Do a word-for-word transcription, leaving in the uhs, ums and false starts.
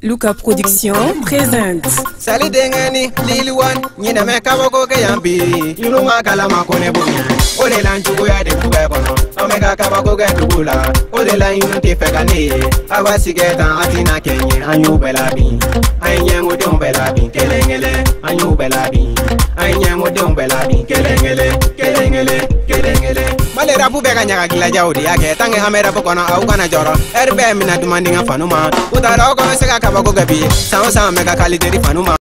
Luka Production présente. Sali dengeni Lil One nyina me kabako ke yambi yunu ngakala makone bumi ole la njugo ya de kube kono omega kabako ke dugula ole la yunu te fekane awasigeta atina kenye anyu belabi anye ngode umbelabi kelengele anyu belabi anye ngode umbelabi kelengele kelengele kelengele male rapu be ka nyaga gila jawdi yake tange amera bokono au kana joro erbe mina dumandinga fanuma utara ko se ka kabako ke bi sama sama mega kalideri fanuma.